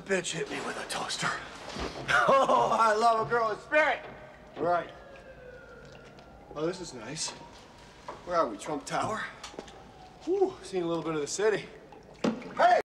bitch hit me with a toaster. Oh, I love a girl with spirit. Right. Oh, this is nice. Where are we, Trump Tower? Whew, seen a little bit of the city. Hey!